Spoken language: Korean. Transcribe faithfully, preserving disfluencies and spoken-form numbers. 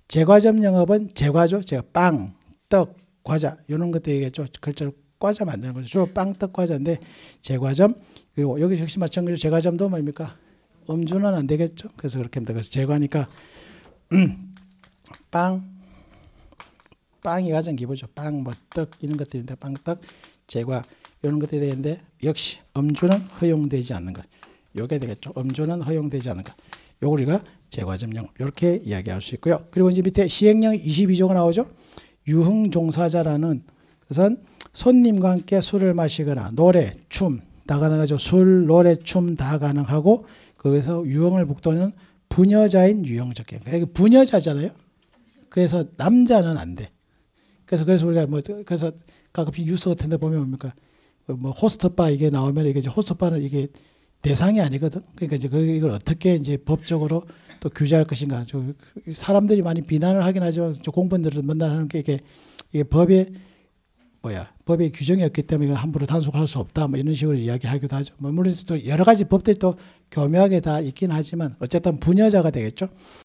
제과점 영업은 제과죠. 제가 빵, 떡, 과자 이런 것들 얘기했죠. 글자로 과자 만드는 거죠. 주로 빵, 떡, 과자인데 제과점 그리고 여기 역시 마찬가지로 제과점도 뭡니까? 음주는 안 되겠죠. 그래서 그렇게 합니다. 그래서 제과니까 빵, 빵이 가장 기본이죠. 빵, 뭐 떡 이런 것들인데 빵, 떡, 제과 이런 것들이 되는데 역시 음주는 허용되지 않는 것. 요게 되겠죠. 음주는 허용되지 않는 것. 요거 우리가 제과점 영업 이렇게 이야기할 수 있고요. 그리고 이제 밑에 시행령 이십이 조가 나오죠. 유흥 종사자라는 것은 손님과 함께 술을 마시거나 노래, 춤 다 가능하죠. 술, 노래, 춤 다 가능하고 거기서 유흥을 북돋는 부녀자인 유흥적 경우. 이게 부녀자잖아요. 그래서 남자는 안 돼. 그래서 그래서 우리가 뭐 그래서 가끔씩 뉴스 같은 데 보면 뭡니까? 뭐 호스트바 이게 나오면 이게 이제 호스트바는 이게 대상이 아니거든. 그러니까 이제 이걸 어떻게 이제 법적으로 또 규제할 것인가. 사람들이 많이 비난을 하긴 하지만 공무원들은 맨날 하는 게 이게 이게 법에 뭐야 법의 규정이 없기 때문에 함부로 단속할 수 없다. 뭐 이런 식으로 이야기하기도 하죠. 뭐 물론 또 여러 가지 법들이 또 교묘하게 다 있긴 하지만 어쨌든 부녀자가 되겠죠.